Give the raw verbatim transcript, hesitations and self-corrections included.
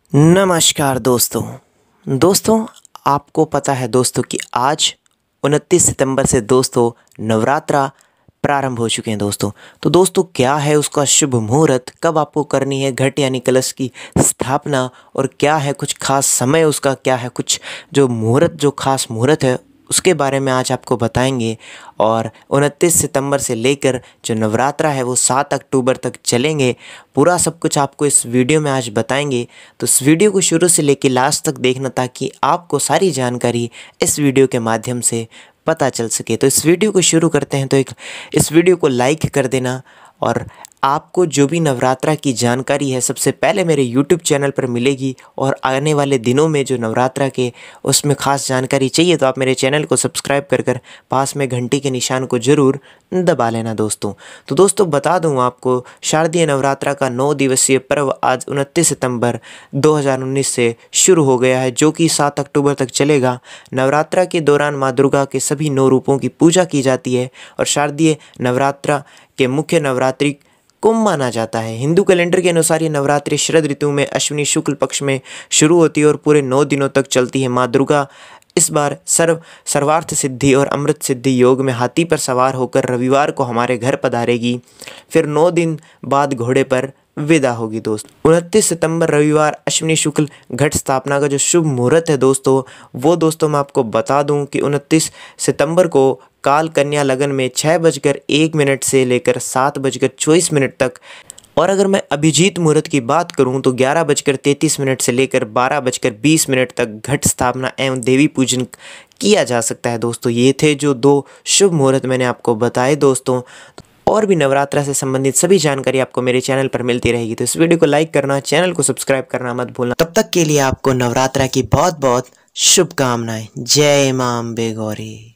नमस्कार दोस्तों दोस्तों आपको पता है दोस्तों कि आज उनतीस सितंबर से दोस्तों नवरात्रा प्रारंभ हो चुके हैं दोस्तों। तो दोस्तों क्या है उसका शुभ मुहूर्त, कब आपको करनी है घट यानी कलश की स्थापना, और क्या है कुछ खास समय उसका, क्या है कुछ जो मुहूर्त जो खास मुहूर्त है उसके बारे में आज आपको बताएंगे। और उनतीस सितंबर से लेकर जो नवरात्रा है वो सात अक्टूबर तक चलेंगे। पूरा सब कुछ आपको इस वीडियो में आज बताएंगे, तो इस वीडियो को शुरू से लेकर लास्ट तक देखना ताकि आपको सारी जानकारी इस वीडियो के माध्यम से पता चल सके। तो इस वीडियो को शुरू करते हैं। तो एक इस वीडियो को लाइक कर देना, और आपको जो भी नवरात्रा की जानकारी है सबसे पहले मेरे यूट्यूब चैनल पर मिलेगी। और आने वाले दिनों में जो नवरात्रा के उसमें ख़ास जानकारी चाहिए तो आप मेरे चैनल को सब्सक्राइब कर कर पास में घंटी के निशान को ज़रूर दबा लेना दोस्तों। तो दोस्तों बता दूं आपको, शारदीय नवरात्रा का नौ दिवसीय पर्व आज उनतीस सितंबर दो हज़ार उन्नीस से शुरू हो गया है, जो कि सात अक्टूबर तक चलेगा। नवरात्रा के दौरान माँ दुर्गा के सभी नौ रूपों की पूजा की जाती है और शारदीय नवरात्रा के मुख्य नवरात्रि कुंभ माना जाता है। हिंदू कैलेंडर के अनुसार ये नवरात्रि शरद ऋतु में अश्विनी शुक्ल पक्ष में शुरू होती है और पूरे नौ दिनों तक चलती है। माँ दुर्गा इस बार सर्व सर्वार्थ सिद्धि और अमृत सिद्धि योग में हाथी पर सवार होकर रविवार को हमारे घर पधारेगी, फिर नौ दिन बाद घोड़े पर विदा होगी दोस्तों। उनतीस सितंबर रविवार अश्विनी शुक्ल घट स्थापना का जो शुभ मुहूर्त है दोस्तों, वो दोस्तों मैं आपको बता दूं कि उनतीस सितंबर को काल कन्या लगन में छः बजकर एक मिनट से लेकर सात बजकर चौबीस मिनट तक, और अगर मैं अभिजीत मुहूर्त की बात करूं तो ग्यारह बजकर तैंतीस मिनट से लेकर बारह बजकर बीस मिनट तक घट स्थापना एवं देवी पूजन किया जा सकता है दोस्तों। ये थे जो दो शुभ मुहूर्त मैंने आपको बताए दोस्तों। और भी नवरात्रा से संबंधित सभी जानकारी आपको मेरे चैनल पर मिलती रहेगी, तो इस वीडियो को लाइक करना, चैनल को सब्सक्राइब करना मत भूलना। तब तक के लिए आपको नवरात्रा की बहुत बहुत शुभकामनाएं। जय मां अम्बे गौरी।